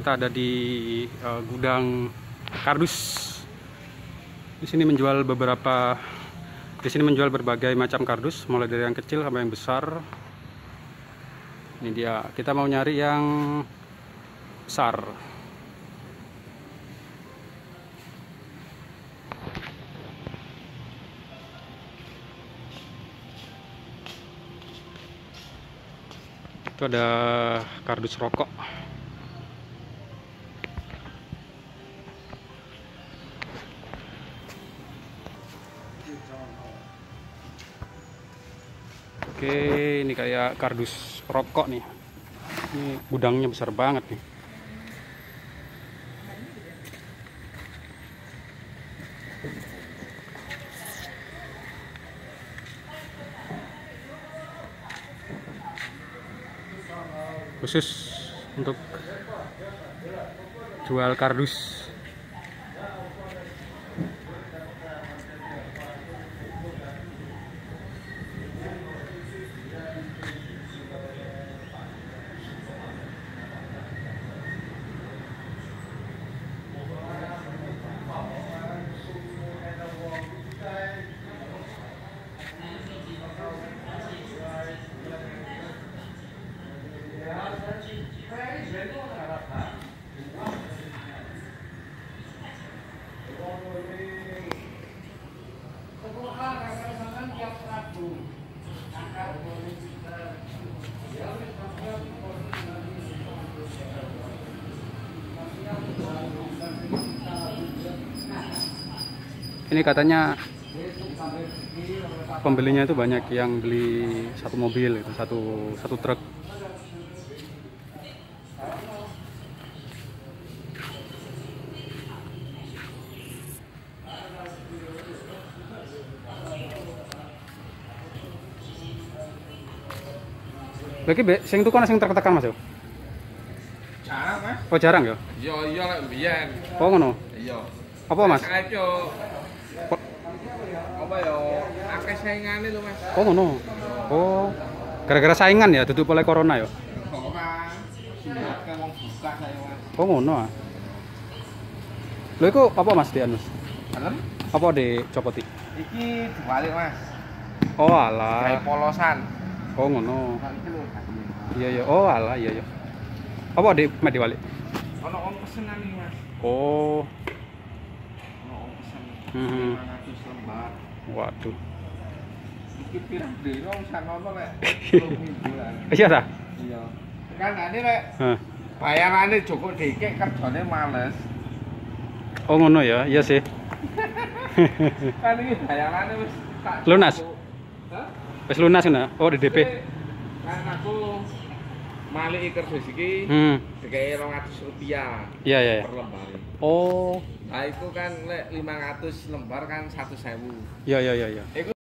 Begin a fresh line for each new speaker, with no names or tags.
Kita ada di gudang kardus. Di sini menjual berbagai macam kardus, mulai dari yang kecil sampai yang besar. Ini dia, kita mau nyari yang besar. Itu ada kardus rokok. Oke, ini kayak kardus rokok nih. Ini gudangnya besar banget nih. Khusus untuk jual kardus. Ini katanya pembelinya itu banyak yang beli satu mobil, itu satu truk. Lagi sing tuku ana sing truk-trukan Mas yo.
Jarang, Mas.
Oh, jarang ya?
Iya lek mbiyen.
Oh ngono.
Iya.
Apa Mas?
Apa ya? Akeh saingane lho, Mas.
Oh ngono. Oh. Gara-gara saingan ya, tutup oleh corona ya.
Kok Mas? Kan wong buka saya, Mas.
Oh ngono ah. Lho iku apa Mas di anus?
Dalem?
Apa dicopoti?
Iki diwalik, Mas.
Oh
Kayak
alah.
polosan.
Oh ngono.
Nah, iki lho.
Iya ya. Oh alah, iya ya. Apa mek diwalik?
Ono wong pesenan iki, Mas.
Oh.
Ono wong pesen.
Hmm.
500 lembar.
Waduh.
Iki pirang dino sanono lek 10 mingguan.
Iya ta?
Iya. Kan ane lek
Hah.
bayarane cukup dikit kerjane males.
Oh ngono ya. Iya sih.
Kan iki bayarane wis tak
Lunas?
Hah?
Wis lunas kan? Oh di DP.
Kan aku malih kardus iki dikai Rp200
Iya iya.
per lembar.
Oh.
Nah itu kan lek 500 lembar kan 1.000.
Iya iya iya iya.
Iku